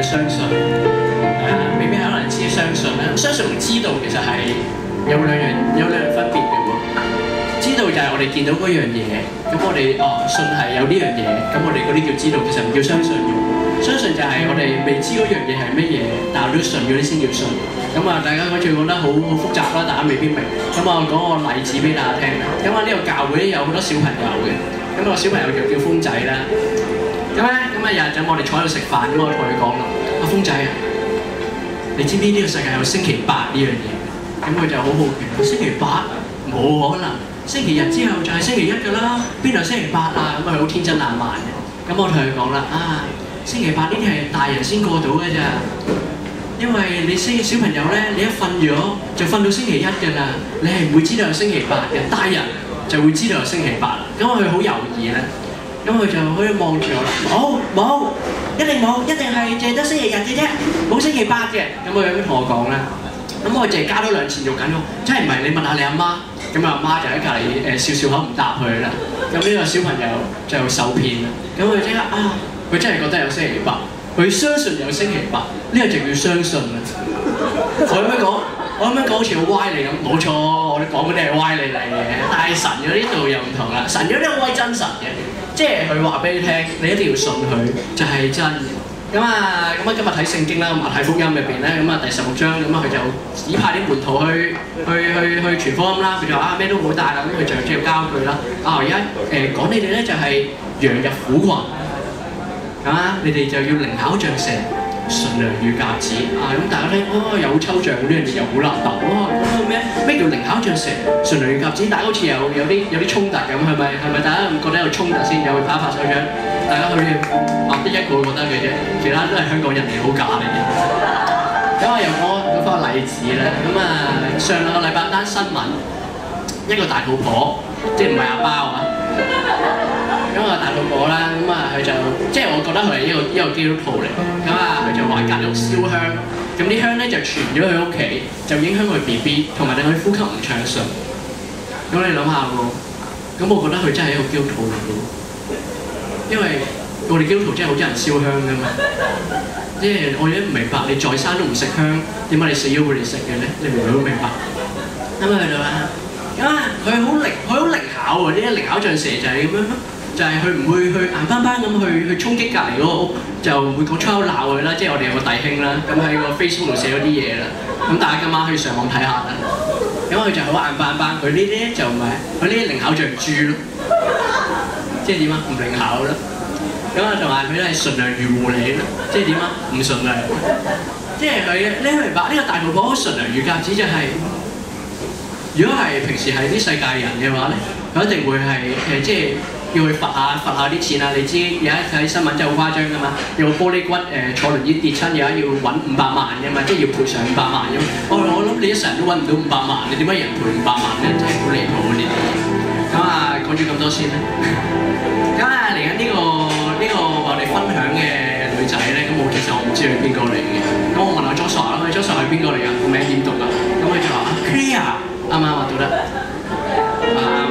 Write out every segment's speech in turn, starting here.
相信，未必可能只係相信啦。相信同知道其實係有兩樣分別嘅喎。知道就係我哋見到嗰樣嘢，咁我哋信係有呢樣嘢，咁我哋嗰啲叫知道，其實唔叫相信嘅。相信就係我哋未知嗰樣嘢係乜嘢，但係都信嗰啲先叫信。咁啊，大家嗰次講得好複雜啦，大家未必明。咁啊，講個例子俾大家聽。咁啊，呢個教會有好多小朋友嘅，咁個小朋友就叫風仔啦。咁日就我哋坐喺度食飯，咁我同佢講啦，阿風仔啊，你知唔知呢個世界有星期八呢樣嘢？咁佢就好好奇，星期八冇可能，星期日之後就係星期一㗎啦，邊度星期八啊？咁佢好天真爛漫嘅。咁我同佢講啦，星期八呢啲係大人先過到嘅咋，因為你小朋友咧，你一瞓咗就瞓到星期一㗎啦，你係唔會知道有星期八嘅，大人就會知道有星期八啦。咁佢好猶豫咧，咁佢就可以望住我啦，冇，一定冇，一定係淨係得星期日嘅啫，冇星期八嘅。咁佢咁同我講啦，咁我淨係加多2次肉緊喎，真係唔係你問下你阿媽，咁阿媽就喺隔離笑口唔答佢啦。咁呢個小朋友就受騙啦，咁佢即刻佢真係覺得有星期八，佢相信有星期八，呢個就叫相信啦。我咁樣講好似好歪理咁，冇錯，我哋講嗰啲係歪理嚟嘅，但係神嗰啲度又唔同啦，神嗰啲好鬼真實嘅，即係佢話俾你聽，你一定要信佢就係真嘅。咁啊今日睇聖經啦，馬太福音入邊咧，咁啊第16章，咁啊佢就指派啲門徒去傳福音啦，佢就話咩都冇帶啦，咁佢就即係交佢啦。而家講你哋咧就係羊入虎群。你哋就要靈巧像蛇，純良如鴿子咁大家聽有抽象呢樣嘢又好難答咩叫靈巧像蛇，純良如鴿子？大家好似有啲衝突咁，係咪？大家覺得有衝突先？有去拍手掌，大家好似得一個覺得嘅啫，其他都係香港人嚟，好假嚟嘅。咁我又講翻個例子啦。咁上兩個禮拜單新聞，一個大肚婆，即係唔係阿包啊？咁大肚婆啦，咁佢就即係我覺得佢係一個基督徒嚟，咁佢就話隔離燒香，咁啲香咧就傳咗去屋企，就影響佢 BB， 同埋令佢呼吸唔暢順。咁你諗下喎，咁我覺得佢真係一個基督徒嚟嘅喎，因為我哋基督徒真係好多人燒香㗎嘛，即係我哋都唔明白，你在生都唔食香，點解你死咗會嚟食嘅咧？你明唔明白？咁佢就話，佢好靈巧喎，呢啲靈巧像蛇就係咁樣。就係佢唔會去硬邦邦咁去衝擊隔離嗰個屋，就會講粗口鬧佢啦。即係我哋有個弟兄啦，咁喺個 Facebook 度寫咗啲嘢啦。咁大家今晚可以上網睇下啦。咁佢就好硬邦邦，佢呢啲就唔係，佢呢啲靈巧像豬咯。即係點啊？唔靈巧啦。咁同埋佢係純良如狐狸啦。即係點啊？唔純良。即係佢，你明白呢個大肚婆好純良如鴿子就係，如果係平時係啲世界人嘅話咧，佢一定會係即係。要去罰下啲錢啊！你知而家睇新聞真係好誇張㗎嘛，有個玻璃骨坐輪椅跌親，而家要揾500萬㗎嘛，即係要賠償500萬咁。我諗你一世人都揾唔到500萬，你點解人賠500萬咧？真係好離譜呢啲。咁講咗咁多先啦。咁嚟緊呢個我哋分享嘅女仔咧，咁其實我唔知佢邊個嚟嘅。咁我問下 Joshua 啦，Joshua 係邊個嚟㗎？個名點讀㗎？咁佢就話Clear，啱唔啱啊？讀得啱啊！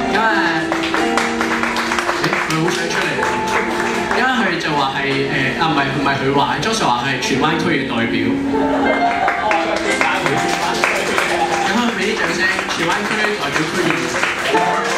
佢好想出嚟，因為佢就話係唔係佢話 ，Joshua 話係荃灣區嘅代表。咁佢俾啲掌聲，荃灣區代表區議員。